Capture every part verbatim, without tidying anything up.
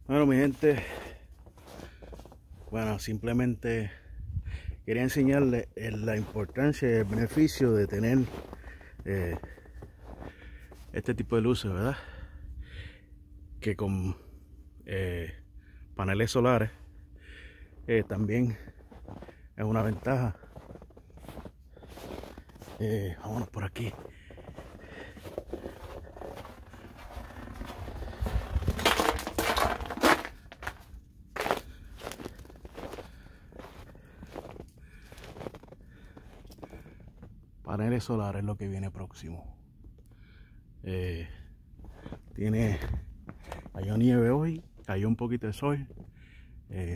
Bueno, mi gente, bueno, simplemente quería enseñarles la importancia y el beneficio de tener eh, este tipo de luces, ¿verdad? Que con eh, paneles solares eh, también es una ventaja. Eh, vámonos por aquí. Paneles solares es lo que viene próximo. Eh, tiene, cayó nieve hoy, cayó un poquito de sol. Eh,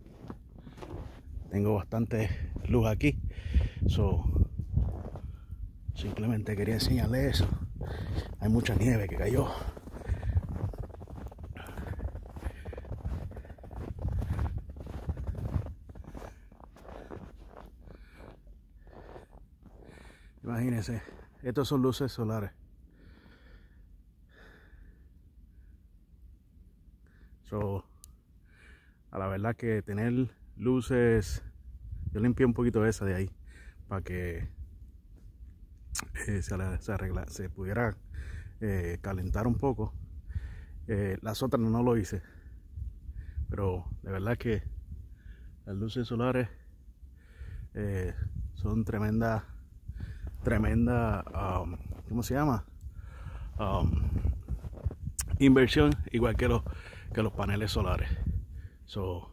tengo bastante luz aquí. So, simplemente quería enseñarles eso. Hay mucha nieve que cayó. Imagínense, estos son luces solares. So, a la verdad que tener luces, yo limpié un poquito de esa de ahí para que eh, se, se, arregla, se pudiera eh, calentar un poco. Eh, las otras no lo hice, pero de verdad que las luces solares eh, son tremenda, tremenda, um, ¿cómo se llama? Um, inversión, igual que los, que los paneles solares. So,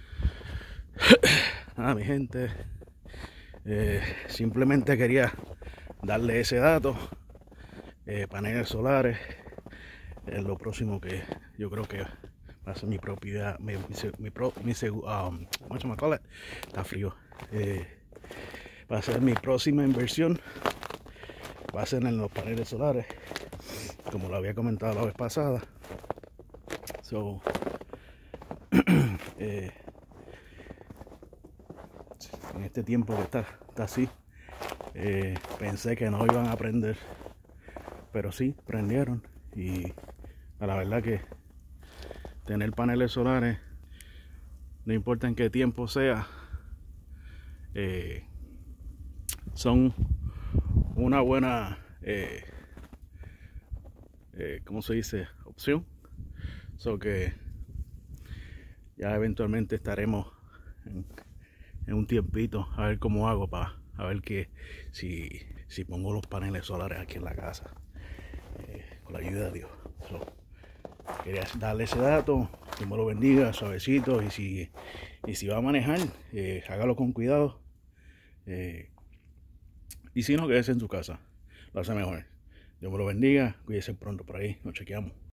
nada, mi gente, eh, simplemente quería darle ese dato. Eh, paneles solares es lo próximo que yo creo que va a ser mi propiedad, mi, mi, mi, pro, mi um, ¿cómo se llama? Está frío. Eh, va a ser mi próxima inversión, va a ser en los paneles solares, como lo había comentado la vez pasada. So, eh, en este tiempo que está, está así, eh, pensé que no iban a prender, pero sí prendieron. Y a la verdad que tener paneles solares, no importa en qué tiempo sea, eh, son una buena eh, eh, ¿cómo se dice? Opción. So que ya eventualmente estaremos en, en un tiempito a ver cómo hago para a ver que si, si pongo los paneles solares aquí en la casa, eh, con la ayuda de Dios. So, quería darle ese dato, que me lo bendiga suavecito, y si, y si va a manejar, eh, hágalo con cuidado, eh, y si no, quédese en su casa, lo hace mejor. Dios me lo bendiga, cuídese pronto por ahí, nos chequeamos.